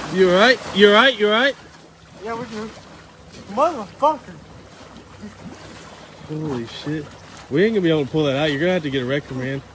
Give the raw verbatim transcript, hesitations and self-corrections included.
You alright? You alright? You alright? Yeah, we're good. Motherfucker. Holy shit. We ain't gonna be able to pull that out. You're gonna have to get a wrecker, man.